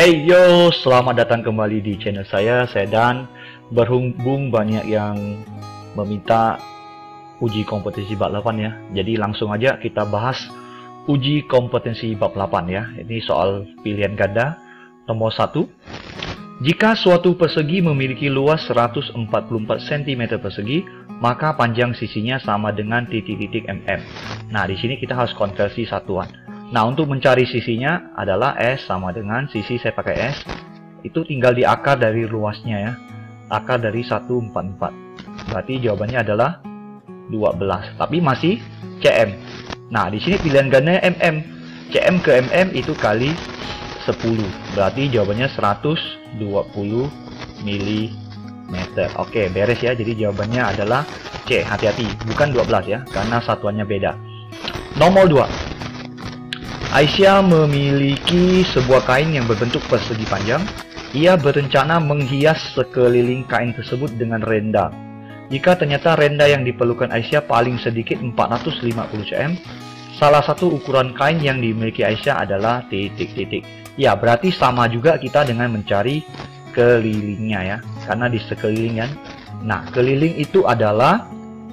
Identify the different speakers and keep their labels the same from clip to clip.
Speaker 1: Hey yo, selamat datang kembali di channel saya Dan. Berhubung banyak yang meminta uji kompetensi bab 8 ya. Jadi langsung aja kita bahas uji kompetensi bab 8 ya. Ini soal pilihan ganda. Nomor 1. Jika suatu persegi memiliki luas 144 cm persegi, maka panjang sisinya sama dengan titik-titik mm. Nah, di sini kita harus konversi satuan. Nah, untuk mencari sisinya adalah S sama dengan sisi saya pakai S. Itu tinggal diakar dari luasnya ya. Akar dari 144. Berarti jawabannya adalah 12. Tapi masih cm. Nah, di sini pilihan gandanya mm. Cm ke mm itu kali 10. Berarti jawabannya 120 mm. Oke, beres ya. Jadi jawabannya adalah C. Hati-hati, bukan 12 ya, karena satuannya beda. Nomor 2. Aisyah memiliki sebuah kain yang berbentuk persegi panjang. Ia berencana menghias sekeliling kain tersebut dengan renda. Jika ternyata renda yang diperlukan Aisyah paling sedikit 450 cm, salah satu ukuran kain yang dimiliki Aisyah adalah titik-titik. Ya, berarti sama juga kita dengan mencari kelilingnya ya, karena di sekelilingan. Nah, keliling itu adalah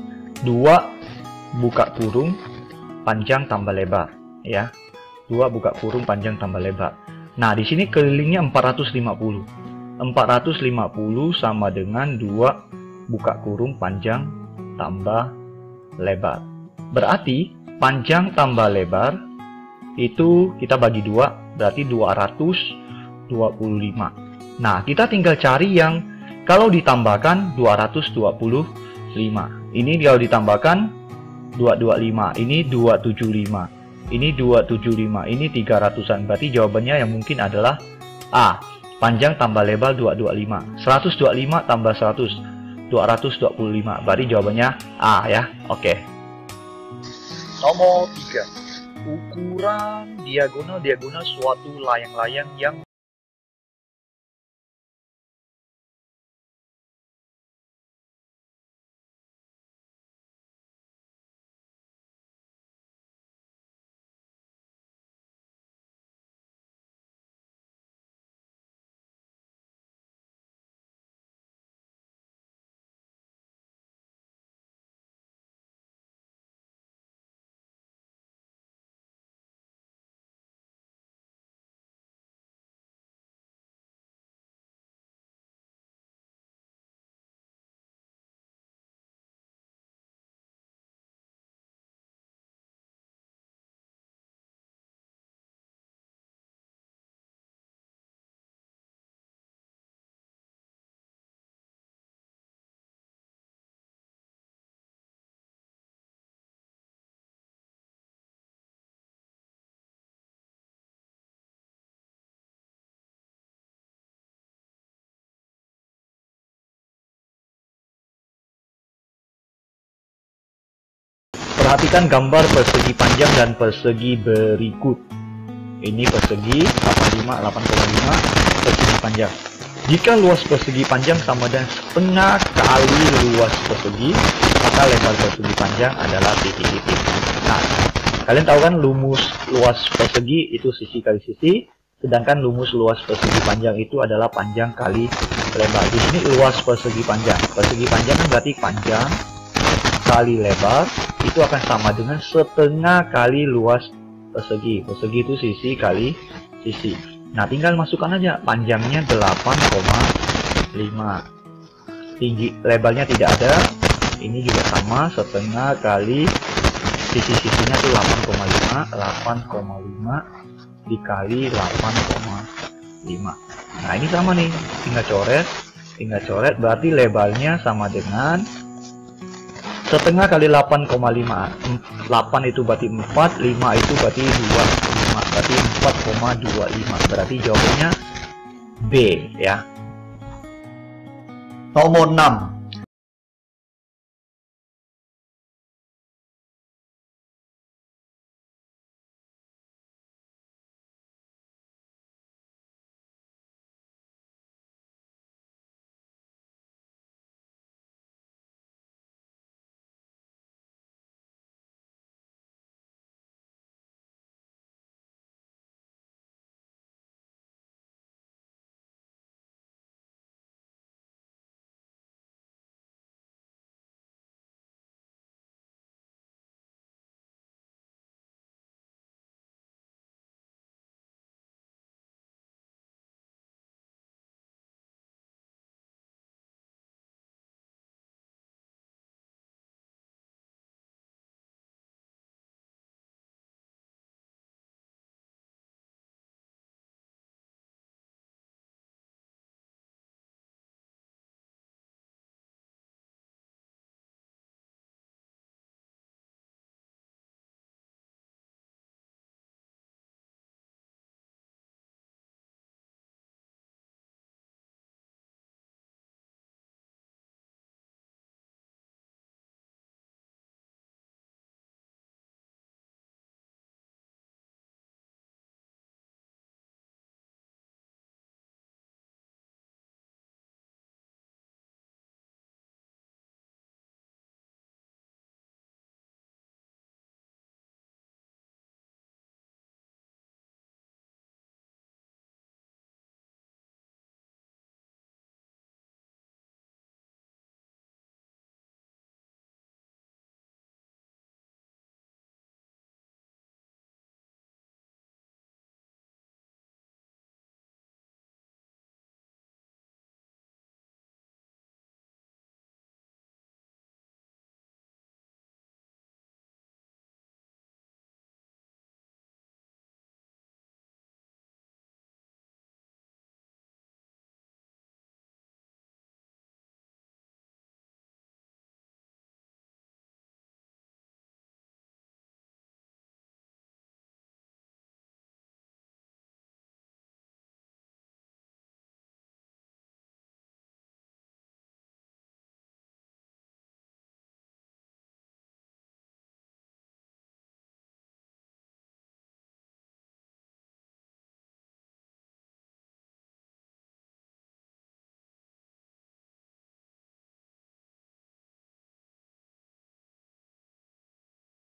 Speaker 1: 2 buka kurung panjang tambah lebar ya. 2 buka kurung panjang tambah lebar. Nah, di sini kelilingnya 450. 450 sama dengan 2 buka kurung panjang tambah lebar. Berarti panjang tambah lebar itu kita bagi 2, berarti 225. Nah, kita tinggal cari yang kalau ditambahkan 225. Ini kalau ditambahkan 225, ini 275. Ini 275, ini 300-an. Berarti jawabannya yang mungkin adalah A. Panjang tambah lebar 225. 125 tambah 100, 225. Berarti jawabannya A ya. Oke. Nomor 3. Ukuran diagonal suatu layang-layang yang perhatikan gambar persegi panjang dan persegi berikut. Ini persegi 8,5 persegi panjang. Jika luas persegi panjang sama dengan setengah kali luas persegi, maka lebar persegi panjang adalah titik-titik. Nah, kalian tahu kan luas persegi itu sisi kali sisi, sedangkan luas persegi panjang itu adalah panjang kali lebar. Di sini luas persegi panjang. Persegi panjang kan berarti panjang kali lebar itu akan sama dengan setengah kali luas persegi. Persegi itu sisi kali sisi. Nah, tinggal masukkan aja panjangnya 8,5. Tinggi lebarnya tidak ada. Ini juga sama, setengah kali sisi-sisinya itu 8,5 dikali 8,5. Nah, ini sama nih, tinggal coret berarti lebarnya sama dengan setengah kali 8,5. 8 itu berarti 4, 5 itu berarti 25. Berarti 4,25. Berarti jawabannya B ya. Nomor 6.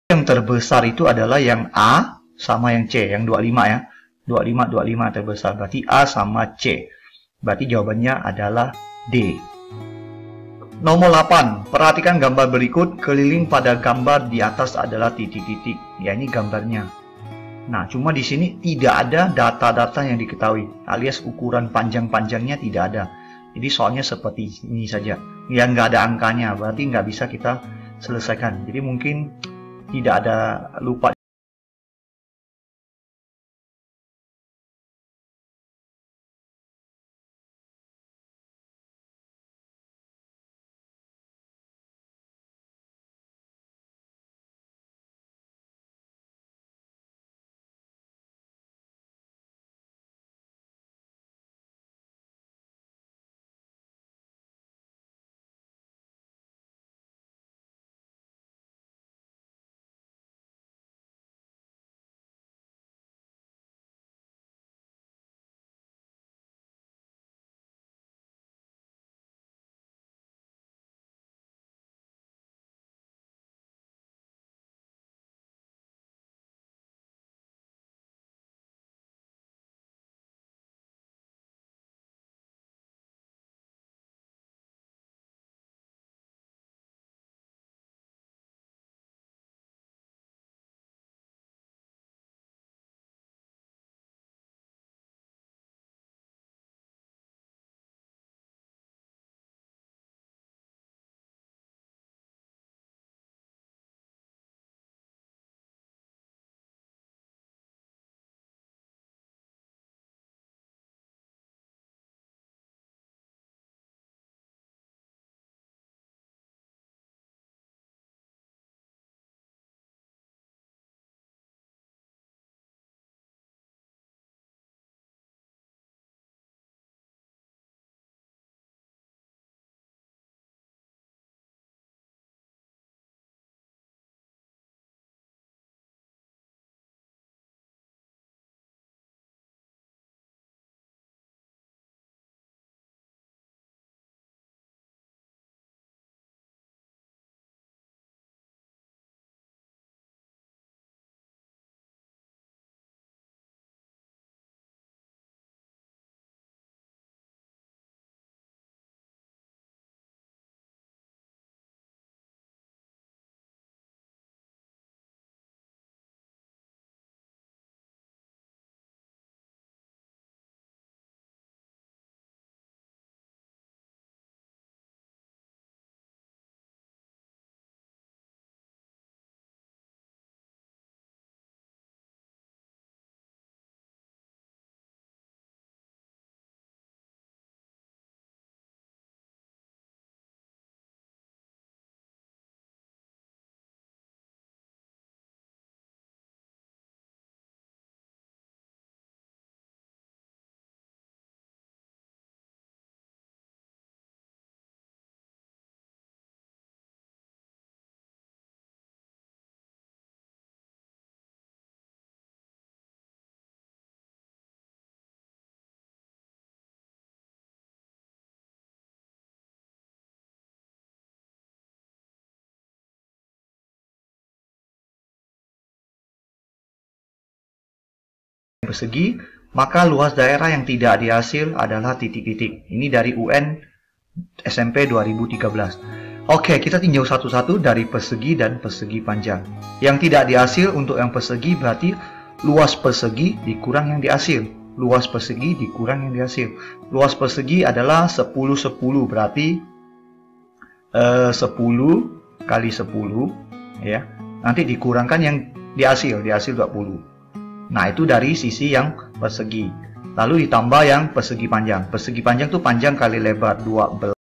Speaker 1: Yang terbesar itu adalah yang A sama yang C, yang 25 ya. 25 terbesar. Berarti A sama C. Berarti jawabannya adalah D. Nomor 8. Perhatikan gambar berikut. Keliling pada gambar di atas adalah titik-titik. Ya, ini gambarnya. Nah, cuma di sini tidak ada data-data yang diketahui, alias ukuran panjang-panjangnya tidak ada. Jadi soalnya seperti ini saja. Yang nggak ada angkanya, berarti nggak bisa kita selesaikan. Jadi mungkin tidak ada, lupa. Persegi, maka luas daerah yang tidak dihasil adalah titik-titik. Ini dari UN SMP 2013. Oke, kita tinjau satu-satu dari persegi dan persegi panjang. Yang tidak dihasil untuk yang persegi berarti luas persegi dikurang yang dihasil. Luas persegi dikurang yang dihasil. Luas persegi adalah 10 10 berarti 10 kali 10 ya. Nanti dikurangkan yang dihasil 20. Nah, itu dari sisi yang persegi. Lalu ditambah yang persegi panjang. Persegi panjang itu panjang kali lebar 12.